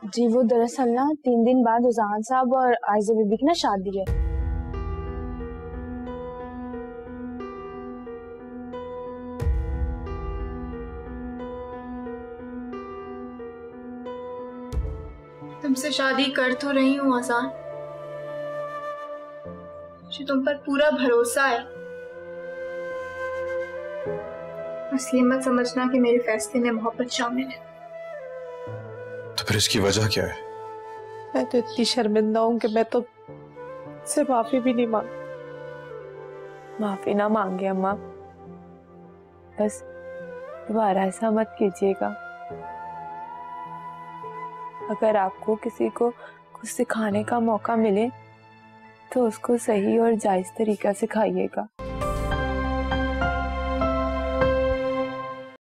जी वो दरअसल ना 3 दिन बाद उजान साहब और आयजा बीबी की ना शादी है। तुमसे शादी कर तो रही हूँ अजान, मुझे तुम पर पूरा भरोसा है। बस ये मत समझना कि मेरे फैसले में मोहब्बत शामिल है। तो फिर इसकी वजह क्या है? मैं तो इतनी शर्मिंदा हूँ कि मैं तो से माफी भी नहीं मांग। माफी ना मांगे अम्मा, बस दोबारा ऐसा मत कीजिएगा। अगर आपको किसी को कुछ सिखाने का मौका मिले तो उसको सही और जायज तरीका सिखाइएगा।